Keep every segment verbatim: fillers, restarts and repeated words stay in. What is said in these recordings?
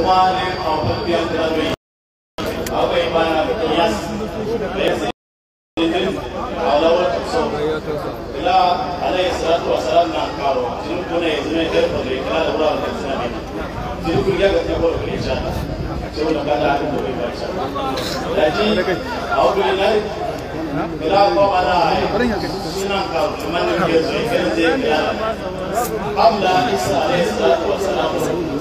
Umane au Bian Tradwi. Apa ibana kias. Alawat so. Ila alayhi salatu wasalam na karo. Sinu kune sinu eder padri kala dura al-Islam. Sinu kuya gatya bol inshallah. Sinu nakala adu bol inshallah. Laji au bilal Bila ko ala ay sinang ka man ke so ikente bila Abla Isa alayhi salatu wasalam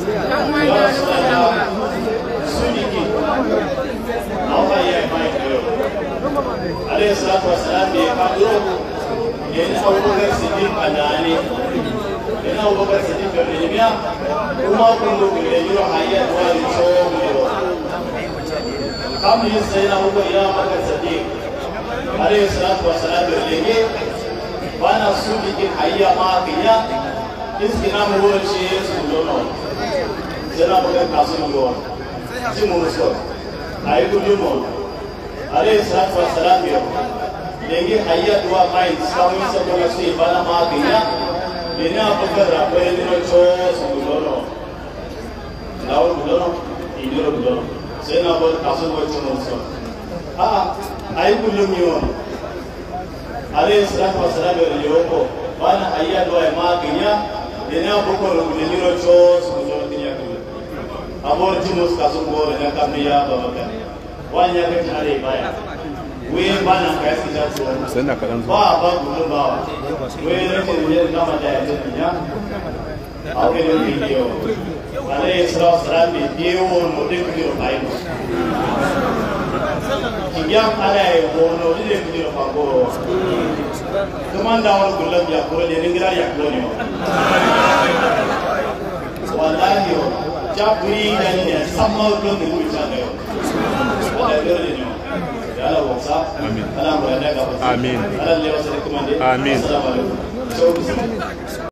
suniki Allah ya mai ko alayhi salatu wasalam be ka do yen Abu Bakar Siddiq adani yen Abu Bakar Siddiq be niya kuma ko do ke yiro hayya wa so yiro kam yin sayna Abu Bakar Siddiq alayhi salatu wasalam berlenge bana sudi ke hayya ma kinya iskina mo shi sulono jana boga kasu ngo simu so ay gudu mo alayhi salatu wasalam berlenge hayya dua main sawi sa boga shi bana ma kinya lena boga rabe no cho sulono lawo gudono indiro gudono sena boga kasu ngo simu so ah ay kullum yon alayhi salatu wasalam yoko bana ayya do ay maginya dena boko ro ni ro cho so so tinya ko abor jimus ka so go na kamiya babaka wanya ka tare baya we bana ka si ja so sanna kadan ba ba gudu ba we ne ne na ma da ya tinya awe ne video alayhi salatu wasalam video no de video bai yang ada yang bono ini yang kita pakai. Kemana orang gulam ya kurang yang ingin ya kurang. Wallahi yo, jabri dan ini sama belum diucapkan yo. Wallahi yo. Allah waksa. Amin. Allah berada kapan. Amin. Allah lewat sedekah mandi. Amin. Assalamualaikum.